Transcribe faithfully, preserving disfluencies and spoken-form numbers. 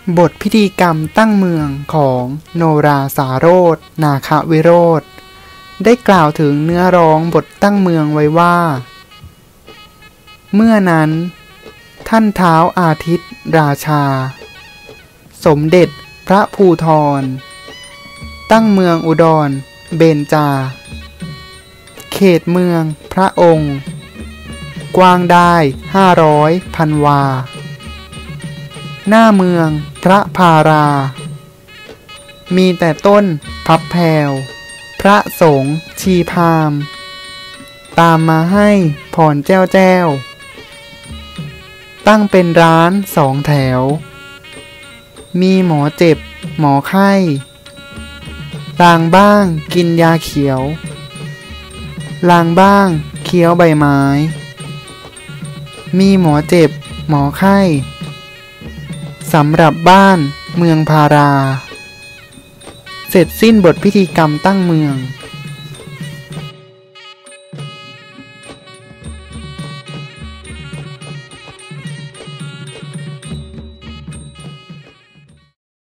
บทพิธีกรรมตั้งเมืองของโนราสาโรจน์ นาควิโรธได้กล่าวถึงเนื้อร้องบทตั้งเมืองไว้ว่าเมื่อนั้นท่านท้าวอาทิตย์ราชาสมเด็จพระภูธรตั้งเมืองอุดรเบญจาเขตเมืองพระองค์กว้างได้ห้าร้อยพันวาหน้าเมืองพระพารามีแต่ต้นพับแพรวพระสงฆ์ชีพามตามมาให้พรแจ้วแจ้วตั้งเป็นร้านสองแถวมีหมอเจ็บหมอไข้ลางบ้างกินยาเขียวลางบ้างเคี้ยวใบไม้มีหมอเจ็บหมอไข้สำหรับบ้านเมืองพาราเสร็จสิ้นบทพิธีกรรมตั้งเมือง